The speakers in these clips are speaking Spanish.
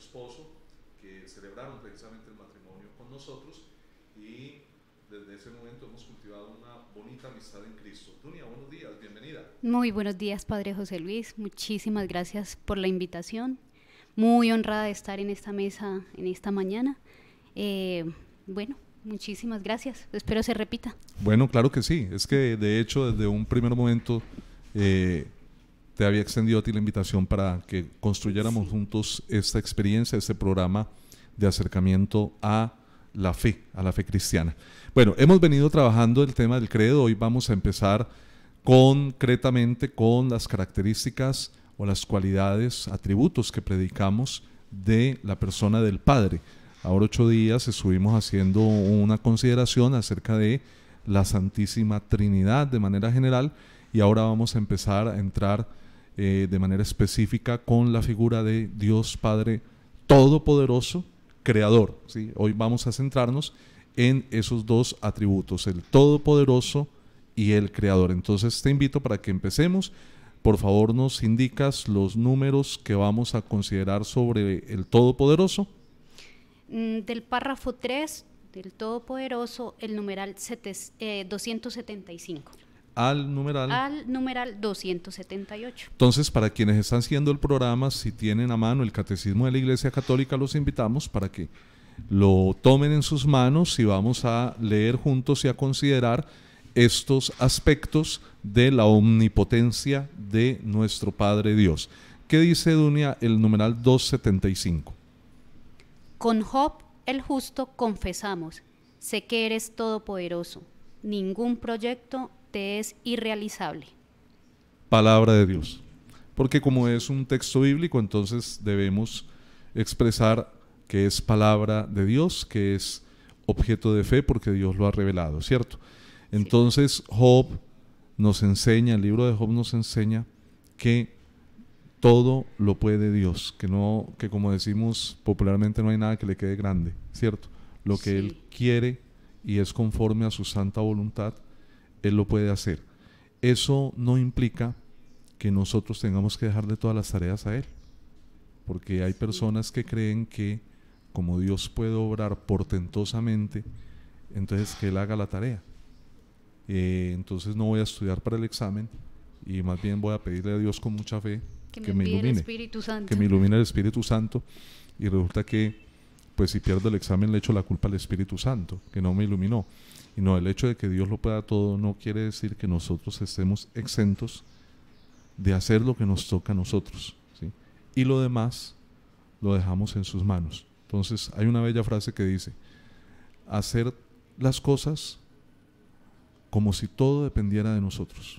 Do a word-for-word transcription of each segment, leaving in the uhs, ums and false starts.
esposo, que celebraron precisamente el matrimonio con nosotros, y desde ese momento hemos cultivado una bonita amistad en Cristo. Dunia, buenos días, bienvenida. Muy buenos días, Padre José Luis. Muchísimas gracias por la invitación. Muy honrada de estar en esta mesa en esta mañana. Eh, bueno, muchísimas gracias. Espero se repita. Bueno, claro que sí. Es que de hecho desde un primer momento eh, te había extendido a ti la invitación para que construyéramos sí. juntos esta experiencia, este programa de acercamiento a la fe, a la fe cristiana. Bueno, hemos venido trabajando el tema del credo. Hoy vamos a empezar concretamente con las características o las cualidades, atributos que predicamos de la persona del Padre. Ahora ocho días estuvimos haciendo una consideración acerca de la Santísima Trinidad de manera general, y ahora vamos a empezar a entrar eh, de manera específica con la figura de Dios Padre Todopoderoso, Creador, ¿sí? Hoy vamos a centrarnos en esos dos atributos, el Todopoderoso y el Creador. Entonces te invito para que empecemos. Por favor, nos indicas los números que vamos a considerar sobre el Todopoderoso. Del párrafo tres del Todopoderoso, el numeral sete, eh, doscientos setenta y cinco. Al numeral. Al numeral doscientos setenta y ocho. Entonces, para quienes están siguiendo el programa, si tienen a mano el Catecismo de la Iglesia Católica, los invitamos para que lo tomen en sus manos y vamos a leer juntos y a considerar estos aspectos de la omnipotencia de nuestro Padre Dios. ¿Qué dice, Dunia, el numeral doscientos setenta y cinco? Con Job el justo confesamos, sé que eres todopoderoso, ningún proyecto te es irrealizable. Palabra de Dios. Porque como es un texto bíblico, entonces debemos expresar que es palabra de Dios, que es objeto de fe porque Dios lo ha revelado, ¿cierto? Entonces Job nos enseña, el libro de Job nos enseña que todo lo puede Dios, que no, que como decimos popularmente, no hay nada que le quede grande, ¿cierto? Lo que sí. Él quiere y es conforme a su santa voluntad, Él lo puede hacer. Eso no implica que nosotros tengamos que dejarle todas las tareas a Él, porque hay personas que creen que como Dios puede obrar portentosamente, entonces que Él haga la tarea. Eh, entonces no voy a estudiar para el examen y más bien voy a pedirle a Dios con mucha fe que, que me, me ilumine, el Espíritu Santo. que me ilumine el Espíritu Santo, y resulta que pues si pierdo el examen le echo la culpa al Espíritu Santo, que no me iluminó. Y no, el hecho de que Dios lo pueda todo no quiere decir que nosotros estemos exentos de hacer lo que nos toca a nosotros, ¿sí? Y lo demás lo dejamos en sus manos. Entonces hay una bella frase que dice, hacer las cosas como si todo dependiera de nosotros,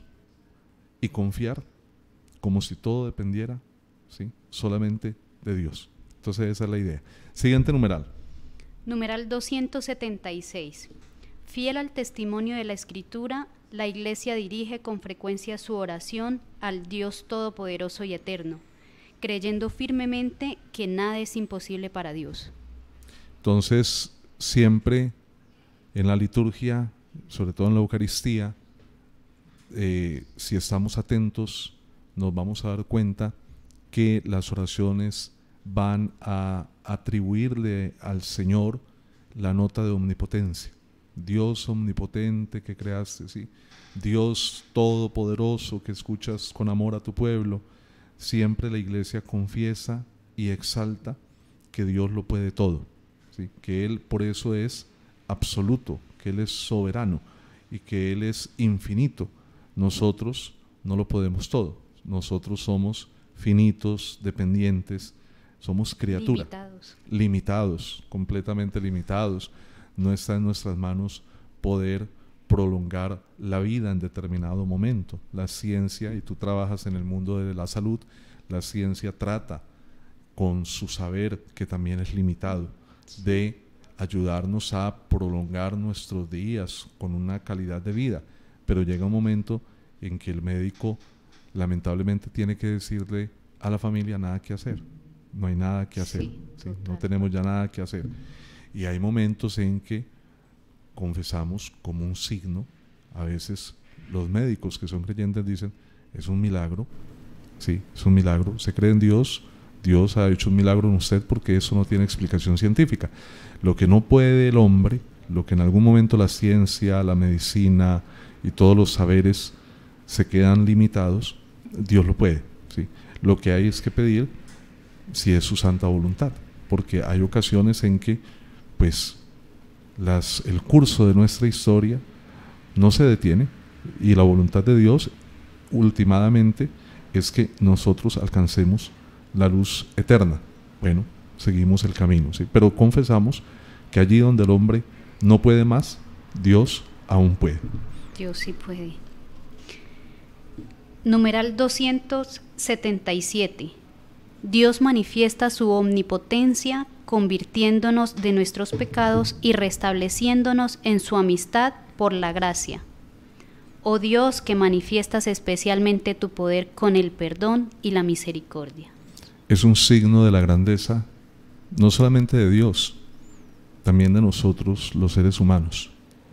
y confiar como si todo dependiera, ¿sí?, solamente de Dios. Entonces esa es la idea. Siguiente numeral. Numeral doscientos setenta y seis. Fiel al testimonio de la Escritura, la Iglesia dirige con frecuencia su oración al Dios Todopoderoso y Eterno, creyendo firmemente que nada es imposible para Dios. Entonces, siempre en la liturgia, sobre todo en la Eucaristía, eh, si estamos atentos, nos vamos a dar cuenta que las oraciones van a atribuirle al Señor la nota de omnipotencia. Dios omnipotente que creaste, ¿sí? Dios todopoderoso que escuchas con amor a tu pueblo. Siempre la Iglesia confiesa y exalta que Dios lo puede todo, ¿sí?, que Él por eso es absoluto, que Él es soberano y que Él es infinito. Nosotros no lo podemos todo, nosotros somos finitos, dependientes, somos criaturas, limitados. limitados, completamente limitados. No está en nuestras manos poder prolongar la vida en determinado momento. La ciencia, y tú trabajas en el mundo de la salud, la ciencia trata con su saber, que también es limitado, de ayudarnos a prolongar nuestros días con una calidad de vida, pero llega un momento en que el médico lamentablemente tiene que decirle a la familia nada que hacer, no hay nada que hacer, sí, ¿sí? No tenemos ya nada que hacer. Y hay momentos en que confesamos como un signo. A veces los médicos que son creyentes dicen, es un milagro, sí, es un milagro, se cree en Dios, Dios ha hecho un milagro en usted porque eso no tiene explicación científica. Lo que no puede el hombre, lo que en algún momento la ciencia, la medicina y todos los saberes se quedan limitados, Dios lo puede, ¿sí? Lo que hay es que pedir si es su santa voluntad, porque hay ocasiones en que pues las, el curso de nuestra historia no se detiene y la voluntad de Dios últimamente es que nosotros alcancemos la luz eterna. Bueno, seguimos el camino, ¿sí? Pero confesamos que allí donde el hombre no puede más, Dios aún puede. Dios sí puede. Numeral doscientos setenta y siete. Dios manifiesta su omnipotencia, convirtiéndonos de nuestros pecados y restableciéndonos en su amistad por la gracia. Oh Dios, que manifiestas especialmente tu poder con el perdón y la misericordia. Es un signo de la grandeza, no solamente de Dios, también de nosotros los seres humanos.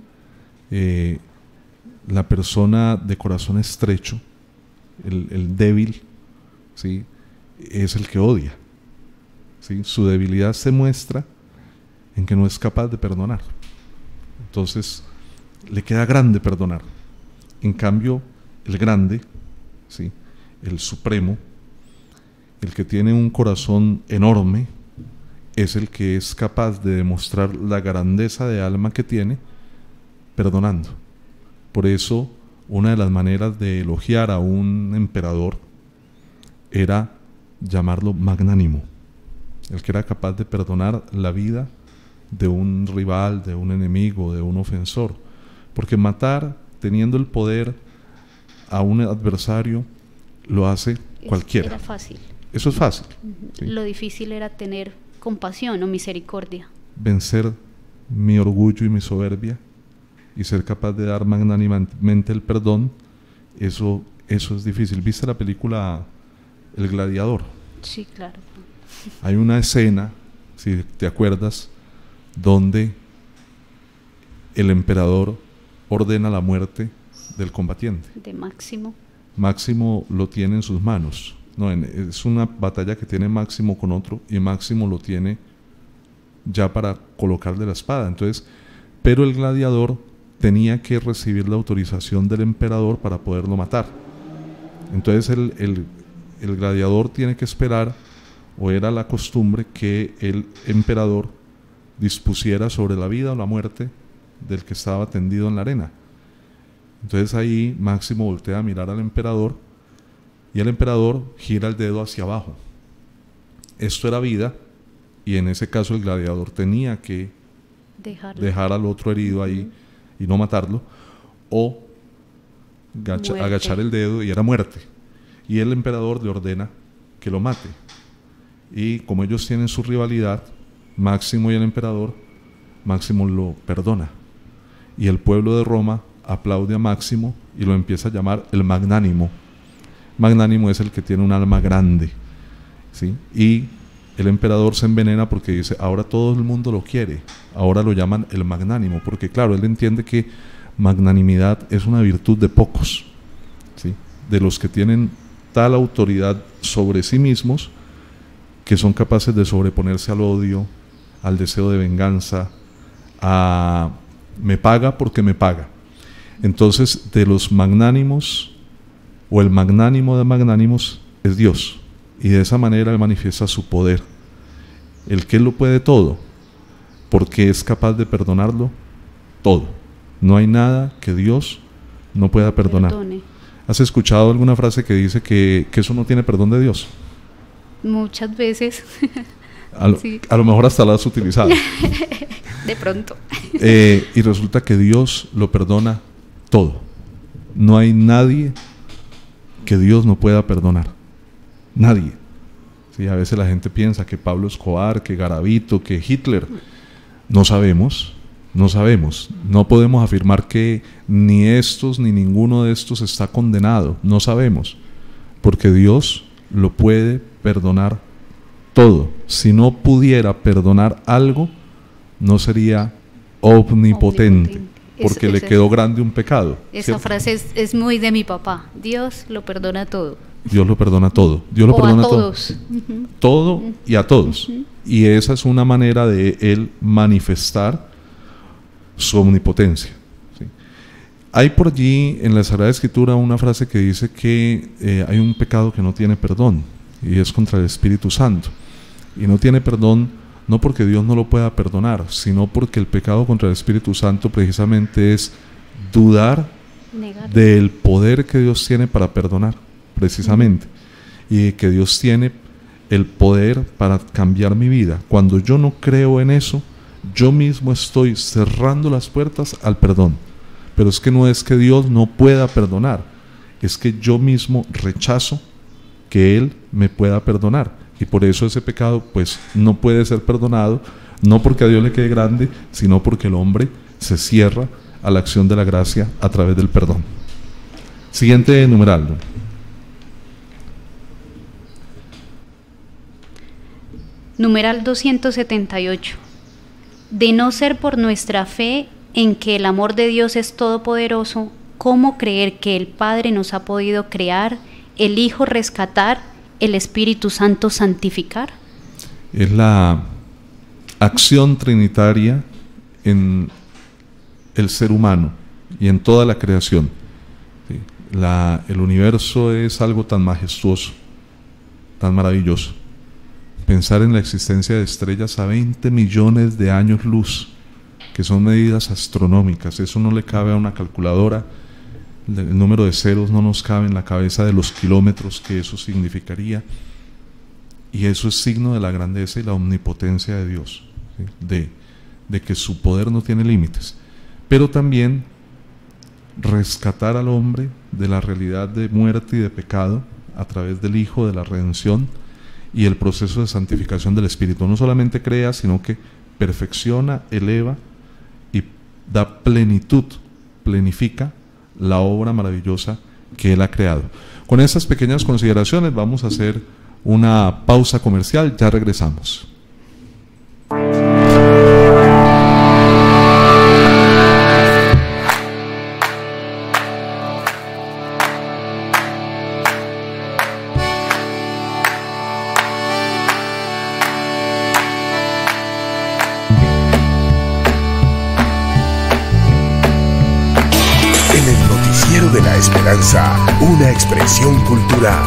Eh, la persona de corazón estrecho, el, el débil, ¿sí?, es el que odia, ¿sí? Su debilidad se muestra en que no es capaz de perdonar. Entonces le queda grande perdonar. En cambio, el grande, ¿sí?, el supremo, el que tiene un corazón enorme, es el que es capaz de demostrar la grandeza de alma que tiene perdonando. Por eso, una de las maneras de elogiar a un emperador era llamarlo magnánimo, el que era capaz de perdonar la vida de un rival, de un enemigo, de un ofensor, porque matar, teniendo el poder a un adversario, lo hace cualquiera. Era fácil. Eso es fácil. Uh-huh. ¿Sí? Lo difícil era tener compasión o misericordia. Vencer mi orgullo y mi soberbia y ser capaz de dar magnánimamente el perdón, eso, eso es difícil. ¿Viste la película El Gladiador? Sí, claro. Hay una escena, si te acuerdas, donde el emperador ordena la muerte del combatiente. De Máximo. Máximo lo tiene en sus manos. No, en, es una batalla que tiene Máximo con otro y Máximo lo tiene ya para colocarle la espada. Entonces, pero el gladiador tenía que recibir la autorización del emperador para poderlo matar. Entonces el, el, el gladiador tiene que esperar, o era la costumbre, que el emperador dispusiera sobre la vida o la muerte del que estaba tendido en la arena. Entonces ahí Máximo voltea a mirar al emperador y el emperador gira el dedo hacia abajo. Esto era vida, y en ese caso el gladiador tenía que Dejarlo. dejar al otro herido ahí y no matarlo, o gacha, agachar el dedo, y era muerte. Y el emperador le ordena que lo mate. Y como ellos tienen su rivalidad, Máximo y el emperador, Máximo lo perdona. Y el pueblo de Roma aplaude a Máximo y lo empieza a llamar el magnánimo. Magnánimo es el que tiene un alma grande, ¿sí? Y el emperador se envenena porque dice, ahora todo el mundo lo quiere, ahora lo llaman el magnánimo, porque claro, él entiende que magnanimidad es una virtud de pocos, ¿sí?, de los que tienen tal autoridad sobre sí mismos que son capaces de sobreponerse al odio, al deseo de venganza, a me paga porque me paga. Entonces, de los magnánimos, o el magnánimo de magnánimos, es Dios. Y de esa manera Él manifiesta su poder. El que Él lo puede todo, porque es capaz de perdonarlo todo. No hay nada que Dios no pueda perdonar. Perdone. ¿Has escuchado alguna frase que dice que, que eso no tiene perdón de Dios? Muchas veces. A lo, sí. a lo mejor hasta la has utilizado. De pronto. Eh, y resulta que Dios lo perdona todo. No hay nadie que Dios no pueda perdonar. Nadie. Sí, a veces la gente piensa que Pablo Escobar, que Garavito, que Hitler. No sabemos, no sabemos. No podemos afirmar que ni estos ni ninguno de estos está condenado. No sabemos. Porque Dios lo puede perdonar todo. Si no pudiera perdonar algo, no sería omnipotente, omnipotente. porque es, le quedó es, grande un pecado. Esa ¿cierto? frase es, es muy de mi papá. Dios lo perdona todo. Dios lo perdona todo. Dios lo o perdona a todos. todo. Uh-huh. Todo y a todos. Uh-huh. Y esa es una manera de Él manifestar su omnipotencia. ¿Sí? Hay por allí en la Sagrada Escritura una frase que dice que eh, hay un pecado que no tiene perdón, y es contra el Espíritu Santo. Y no tiene perdón no porque Dios no lo pueda perdonar, sino porque el pecado contra el Espíritu Santo precisamente es dudar Negar. del poder que Dios tiene para perdonar, precisamente, uh-huh. y que Dios tiene el poder para cambiar mi vida. Cuando yo no creo en eso, yo mismo estoy cerrando las puertas al perdón. Pero es que no es que Dios no pueda perdonar, es que yo mismo rechazo que Él me pueda perdonar, y por eso ese pecado pues no puede ser perdonado, no porque a Dios le quede grande, sino porque el hombre se cierra a la acción de la gracia a través del perdón. Siguiente numeral. Numeral doscientos setenta y ocho. De no ser por nuestra fe en que el amor de Dios es todopoderoso, ¿cómo creer que el Padre nos ha podido crear, el Hijo rescatar, el Espíritu Santo santificar? Es la acción trinitaria en el ser humano y en toda la creación. ¿Sí? La, el universo es algo tan majestuoso, tan maravilloso. Pensar en la existencia de estrellas a veinte millones de años luz, que son medidas astronómicas, eso no le cabe a una calculadora, el número de ceros no nos cabe en la cabeza de los kilómetros que eso significaría, y eso es signo de la grandeza y la omnipotencia de Dios, ¿sí? de, de que su poder no tiene límites, pero también rescatar al hombre de la realidad de muerte y de pecado a través del Hijo, de la redención y el proceso de santificación del Espíritu. No solamente crea, sino que perfecciona, eleva y da plenitud, plenifica la obra maravillosa que Él ha creado. Con estas pequeñas consideraciones vamos a hacer una pausa comercial, ya regresamos. De la Esperanza, una expresión cultural.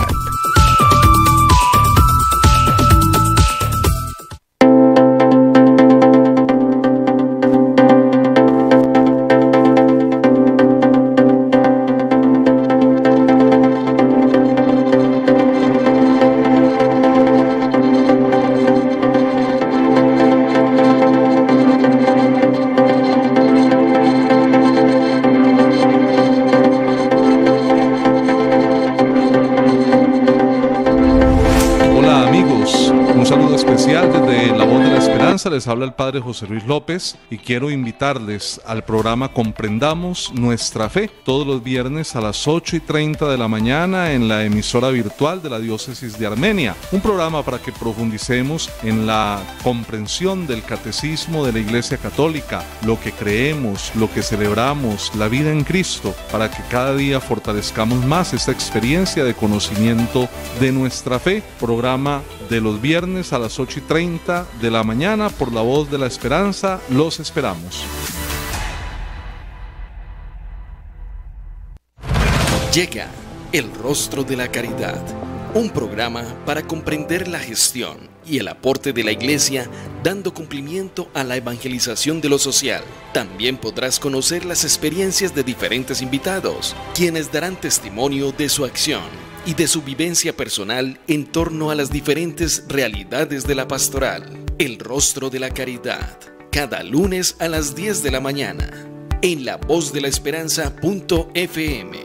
Les habla el Padre José Luis López y quiero invitarles al programa Comprendamos Nuestra Fe todos los viernes a las ocho y treinta de la mañana en la emisora virtual de la Diócesis de Armenia, un programa para que profundicemos en la comprensión del catecismo de la Iglesia Católica, lo que creemos, lo que celebramos, la vida en Cristo, para que cada día fortalezcamos más esta experiencia de conocimiento de nuestra fe. Programa de los viernes a las ocho y treinta de la mañana por La Voz de la Esperanza. Los esperamos. Llega El Rostro de la Caridad, un programa para comprender la gestión y el aporte de la Iglesia dando cumplimiento a la evangelización de lo social. También podrás conocer las experiencias de diferentes invitados, quienes darán testimonio de su acción y de su vivencia personal en torno a las diferentes realidades de la pastoral. El Rostro de la Caridad, cada lunes a las diez de la mañana, en la voz de la esperanza punto f m.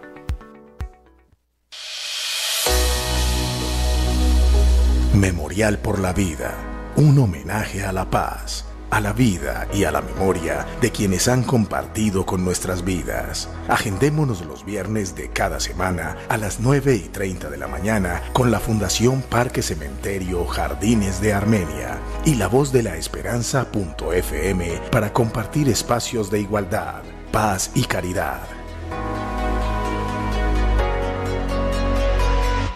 Memorial por la Vida, un homenaje a la paz, a la vida y a la memoria de quienes han compartido con nuestras vidas. Agendémonos los viernes de cada semana a las nueve y treinta de la mañana con la Fundación Parque Cementerio Jardines de Armenia y la voz de la esperanza punto f m para compartir espacios de igualdad, paz y caridad.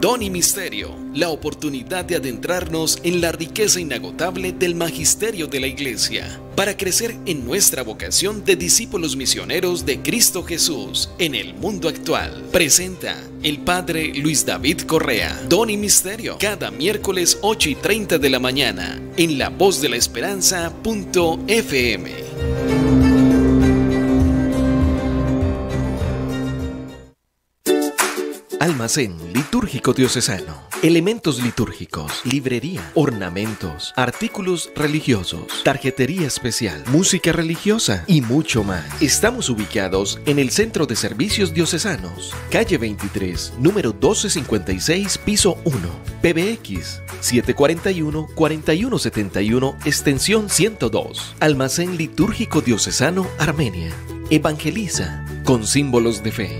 Don y Misterio, la oportunidad de adentrarnos en la riqueza inagotable del magisterio de la Iglesia, para crecer en nuestra vocación de discípulos misioneros de Cristo Jesús en el mundo actual. Presenta el Padre Luis David Correa. Don y Misterio, cada miércoles ocho y treinta de la mañana, en la voz de la esperanza punto f m. Almacén litúrgico diocesano. Elementos litúrgicos, librería, ornamentos, artículos religiosos, tarjetería especial, música religiosa y mucho más. Estamos ubicados en el Centro de Servicios Diocesanos, calle veintitrés, número doce cincuenta y seis, piso uno. P B X siete cuatro uno, cuatro uno siete uno, extensión ciento dos. Almacén litúrgico diocesano Armenia. Evangeliza con símbolos de fe.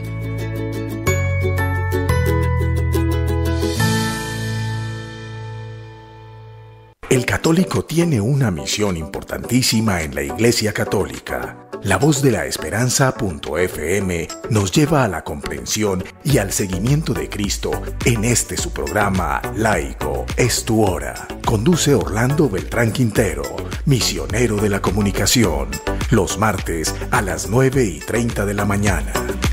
El católico tiene una misión importantísima en la Iglesia Católica. La voz de la esperanza punto f m nos lleva a la comprensión y al seguimiento de Cristo en este su programa laico Es tu hora. Conduce Orlando Beltrán Quintero, misionero de la comunicación, los martes a las nueve y treinta de la mañana.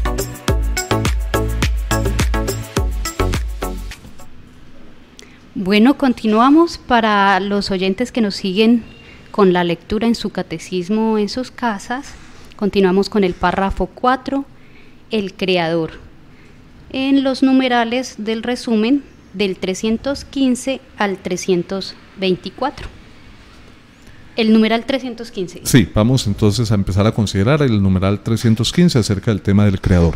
Bueno, continuamos para los oyentes que nos siguen con la lectura en su catecismo en sus casas. Continuamos con el párrafo cuatro, el Creador. En los numerales del resumen del trescientos quince al trescientos veinticuatro. El numeral trescientos quince. Sí, vamos entonces a empezar a considerar el numeral trescientos quince acerca del tema del Creador.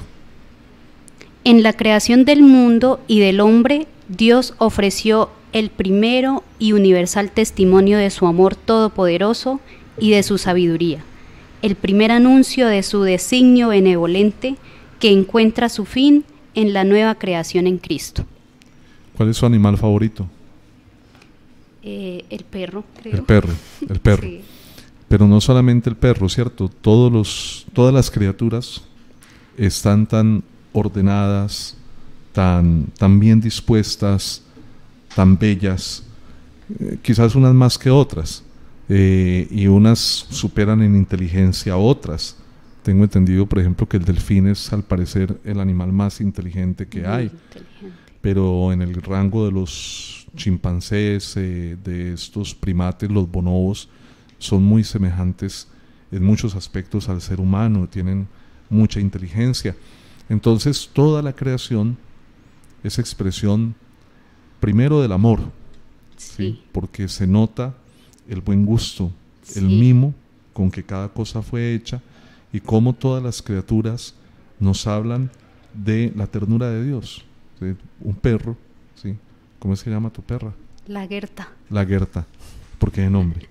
En la creación del mundo y del hombre, Dios ofreció el primero y universal testimonio de su amor todopoderoso y de su sabiduría, el primer anuncio de su designio benevolente que encuentra su fin en la nueva creación en Cristo. ¿Cuál es su animal favorito? Eh, el perro, creo. El perro, el perro. Sí. Pero no solamente el perro, ¿cierto? Todos los, todas las criaturas están tan ordenadas, tan, tan bien dispuestas, tan bellas, eh, quizás unas más que otras, eh, y unas superan en inteligencia a otras. Tengo entendido, por ejemplo, que el delfín es al parecer el animal más inteligente que Muy hay, inteligente. Pero en el rango de los chimpancés, eh, de estos primates, los bonobos, son muy semejantes en muchos aspectos al ser humano, tienen mucha inteligencia. Entonces toda la creación es expresión primero del amor, sí. ¿sí? Porque se nota el buen gusto, sí. el mimo con que cada cosa fue hecha y cómo todas las criaturas nos hablan de la ternura de Dios. ¿sí? Un perro, ¿sí? ¿Cómo se llama tu perra? La Gerta. La Gerta, ¿por qué el nombre?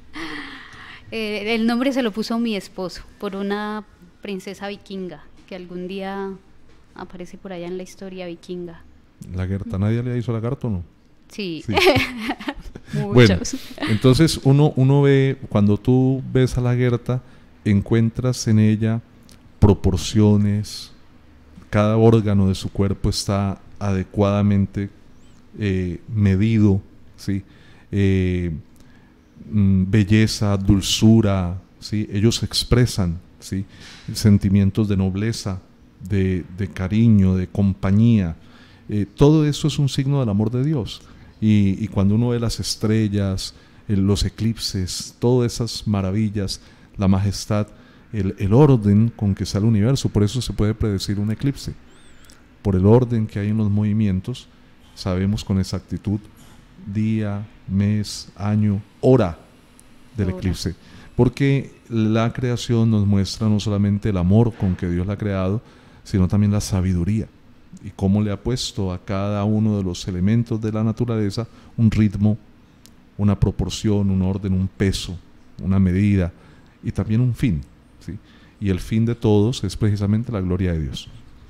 eh, el nombre se lo puso mi esposo por una princesa vikinga que algún día aparece por allá en la historia vikinga. La Gerta, ¿nadie le hizo lagarto o no? Sí, sí. Muchos. Bueno, entonces uno, uno ve, cuando tú ves a la Gerta, encuentras en ella proporciones, cada órgano de su cuerpo está adecuadamente eh, medido, ¿sí? eh, mm, belleza, dulzura, ¿sí? Ellos expresan, ¿sí? sentimientos de nobleza, de, de cariño, de compañía. Eh, todo eso es un signo del amor de Dios. Y, y cuando uno ve las estrellas, eh, los eclipses, todas esas maravillas, la majestad, el, el orden con que está el universo, por eso se puede predecir un eclipse. Por el orden que hay en los movimientos, sabemos con exactitud día, mes, año, hora del hora. eclipse. Porque la creación nos muestra no solamente el amor con que Dios la ha creado, sino también la sabiduría y cómo le ha puesto a cada uno de los elementos de la naturaleza un ritmo, una proporción, un orden, un peso, una medida y también un fin, ¿sí? Y el fin de todos es precisamente la gloria de Dios.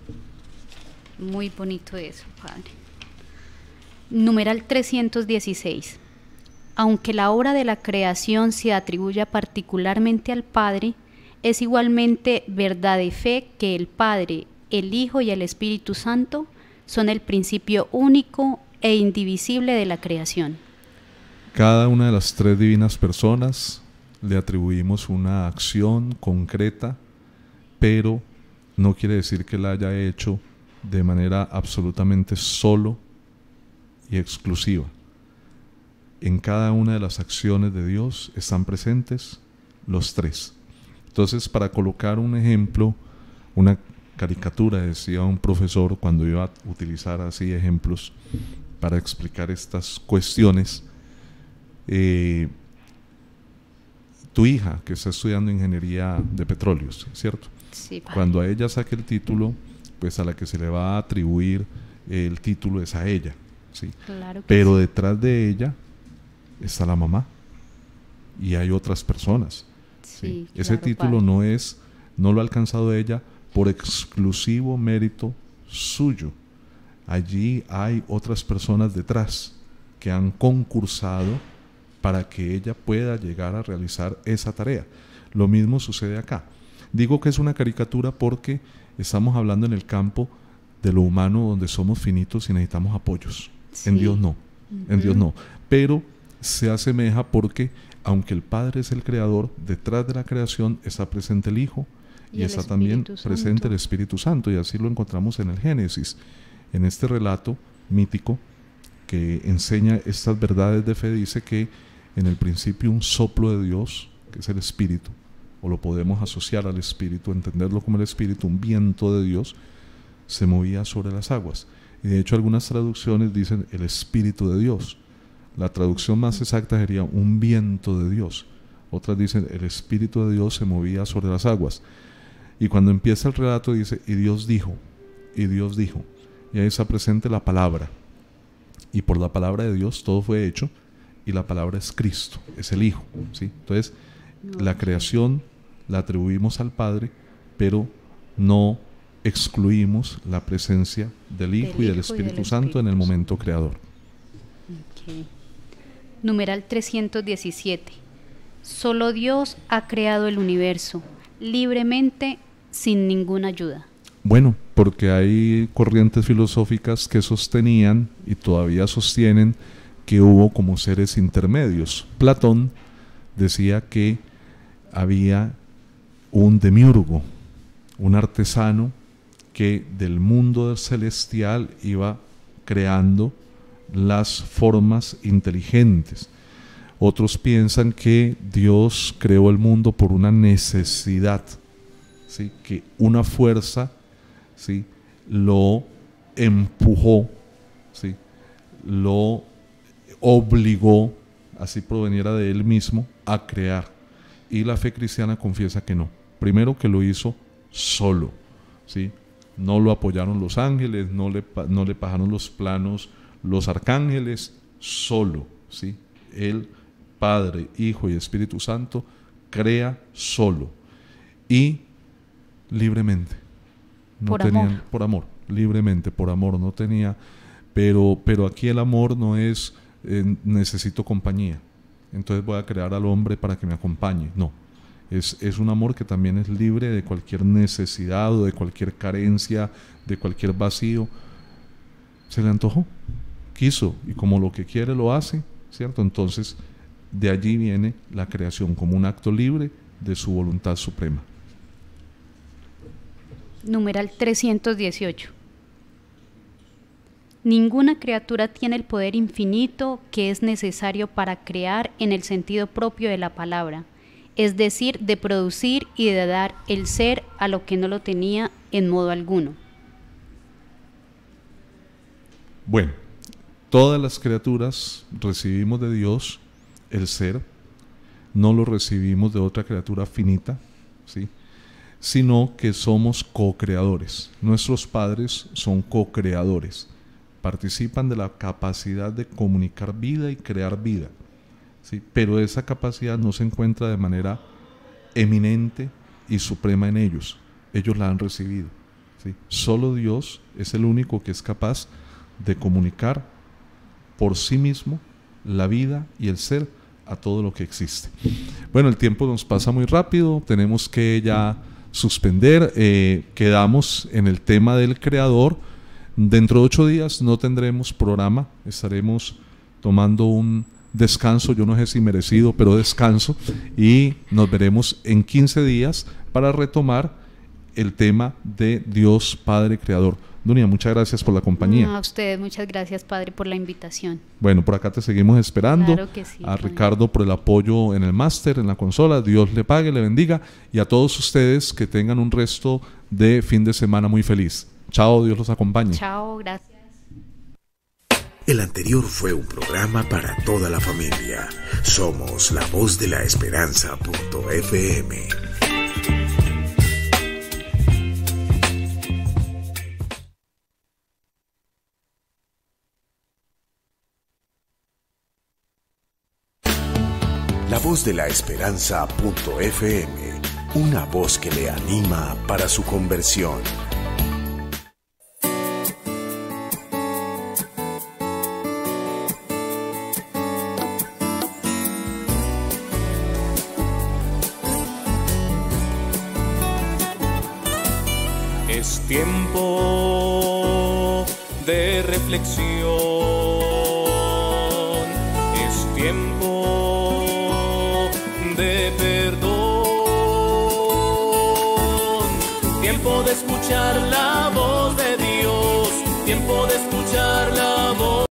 Muy bonito eso, Padre. Numeral trescientos dieciséis. Aunque la obra de la creación se atribuya particularmente al Padre, es igualmente verdad de fe que el Padre, el Hijo y el Espíritu Santo son el principio único e indivisible de la creación. Cada una de las tres divinas personas le atribuimos una acción concreta, pero no quiere decir que la haya hecho de manera absolutamente solo y exclusiva. En cada una de las acciones de Dios están presentes los tres. Entonces, para colocar un ejemplo, una caricatura, decía un profesor cuando iba a utilizar así ejemplos para explicar estas cuestiones, eh, tu hija que está estudiando ingeniería de petróleos, ¿cierto? Sí, padre. Cuando a ella saque el título, pues a la que se le va a atribuir el título es a ella, ¿sí? Claro que Pero sí. detrás de ella está la mamá y hay otras personas, ¿sí? Sí, Ese claro, título padre. no es, no lo ha alcanzado ella por exclusivo mérito suyo. Allí hay otras personas detrás que han concursado para que ella pueda llegar a realizar esa tarea. Lo mismo sucede acá. Digo que es una caricatura porque estamos hablando en el campo de lo humano, donde somos finitos y necesitamos apoyos. Sí. En Dios no, en Ujú. Dios no. Pero se asemeja porque, aunque el Padre es el creador, detrás de la creación está presente el Hijo y, Y el está también Espíritu presente Santo. el Espíritu Santo, y así lo encontramos en el Génesis, en este relato mítico que enseña estas verdades de fe. Dice que en el principio un soplo de Dios, que es el Espíritu, o lo podemos asociar al Espíritu, entenderlo como el Espíritu, un viento de Dios, se movía sobre las aguas. Y de hecho algunas traducciones dicen el Espíritu de Dios. La traducción más exacta sería un viento de Dios. Otras dicen el Espíritu de Dios se movía sobre las aguas. Y cuando empieza el relato dice, y Dios dijo, y Dios dijo. Y ahí está presente la palabra. Y por la palabra de Dios todo fue hecho, y la palabra es Cristo, es el Hijo, ¿sí? Entonces, la creación la atribuimos al Padre, pero no excluimos la presencia del Hijo, Del y del Hijo y Espíritu del Santo en el Espíritu momento creador. Ok. Numeral trescientos diecisiete. Solo Dios ha creado el universo, libremente, sin ninguna ayuda. Bueno, porque hay corrientes filosóficas que sostenían y todavía sostienen que hubo como seres intermedios. Platón decía que había un demiurgo, un artesano que del mundo celestial iba creando las formas inteligentes. Otros piensan que Dios creó el mundo por una necesidad, ¿sí? Que una fuerza, ¿sí? Lo empujó, ¿sí? Lo obligó, así proveniera de él mismo, a crear. Y la fe cristiana confiesa que no. Primero, que lo hizo solo, ¿sí? No lo apoyaron los ángeles, no le, no le pasaron los planos los arcángeles, solo, ¿sí? El Padre, Hijo y Espíritu Santo crea solo y libremente. No Por tenían, amor. por amor, libremente, por amor, no tenía, pero, pero aquí el amor no es eh, necesito compañía, entonces voy a crear al hombre para que me acompañe, no, es, es un amor que también es libre de cualquier necesidad o de cualquier carencia, de cualquier vacío. Se le antojó, quiso, y como lo que quiere lo hace, ¿cierto? Entonces de allí viene la creación como un acto libre de su voluntad suprema. Numeral trescientos dieciocho. Ninguna criatura tiene el poder infinito que es necesario para crear en el sentido propio de la palabra, es decir, de producir y de dar el ser a lo que no lo tenía en modo alguno. Bueno, todas las criaturas recibimos de Dios el ser, no lo recibimos de otra criatura finita, ¿sí? Sino que somos co-creadores. Nuestros padres son co-creadores, participan de la capacidad de comunicar vida y crear vida, ¿sí? Pero esa capacidad no se encuentra de manera eminente y suprema en ellos, ellos la han recibido, ¿sí? Solo Dios es el único que es capaz de comunicar por sí mismo la vida y el ser a todo lo que existe. Bueno, el tiempo nos pasa muy rápido, tenemos que ya suspender, eh, quedamos en el tema del creador, Dentro de ocho días no tendremos programa, estaremos tomando un descanso, yo no sé si merecido, pero descanso, y nos veremos en quince días para retomar el tema de Dios Padre Creador. Dunia, muchas gracias por la compañía. No, a ustedes, muchas gracias, Padre, por la invitación. Bueno, por acá te seguimos esperando. Claro que sí, a padre. Ricardo por el apoyo en el máster, en la consola. Dios le pague, le bendiga. Y a todos ustedes que tengan un resto de fin de semana muy feliz. Chao, Dios los acompañe. Chao, gracias. El anterior fue un programa para toda la familia. Somos la voz de la esperanza punto f m. La voz de la esperanza punto f m, una voz que le anima para su conversión. Es tiempo de reflexión, es tiempo de perdón, tiempo de escuchar la voz de Dios, tiempo de escuchar la voz.